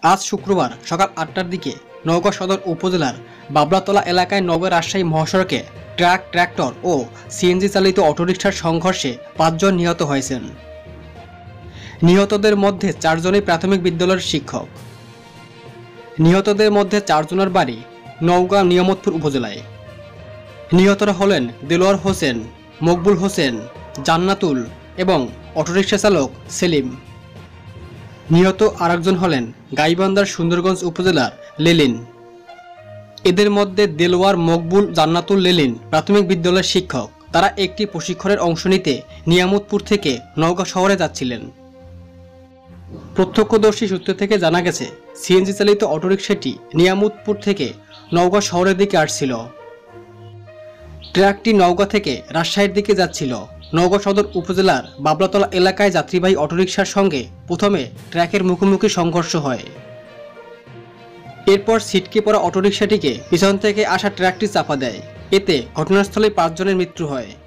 আজ শুক্রবার সকাল ৮টার দিকে নওগাঁ সদর উপজেলার বাবলাতলা এলাকায় নওগাঁ রাজশাহী মহাসড়কে ট্রাক, ট্রাক্টর ও সিএনজি চালিত অটোরিকশার সংঘর্ষে ৫ জন নিহত হয়েছেন। নিহতদের মধ্যে ৪ জনই প্রাথমিক বিদ্যালয়ের শিক্ষক। নিহতদের মধ্যে ৪ জনের বাড়ি নওগাঁ নিয়ামতপুর উপজেলায়। নিহতরা হলেন দেলোয়ার হোসেন, মকবুল হোসেন, জান্নাতুল এবং অটোরিকশা চালক সেলিম। নিহত আরেকজন হলেন গাইবান্ধার সুন্দরগঞ্জ উপজেলার লেলিন। এদের মধ্যে দেলোয়ার, মকবুল, জান্নাতুল, লেলিন প্রাথমিক বিদ্যালয়ের শিক্ষক। তারা একটি প্রশিক্ষণের অংশ নিতে নিয়ামতপুর থেকে নওগাঁ শহরে যাচ্ছিলেন। প্রত্যক্ষদর্শী সূত্র থেকে জানা গেছে, সিএনজি চালিত অটোরিকশাটি নিয়ামতপুর থেকে নওগাঁ শহরের দিকে আসছিল। ট্রাকটি নওগাঁ থেকে রাজশাহীর দিকে যাচ্ছিল। নওগাঁ সদর উপজেলার বাবলাতলা এলাকায় যাত্রীবাহী অটোরিকশার সঙ্গে প্রথমে ট্রাকের মুখোমুখি সংঘর্ষ হয়। এরপর ছিটকে পড়া অটোরিকশাটিকে পিছন থেকে আসা ট্রাকটি চাপা দেয়। এতে ঘটনাস্থলে ৫ জনের মৃত্যু হয়।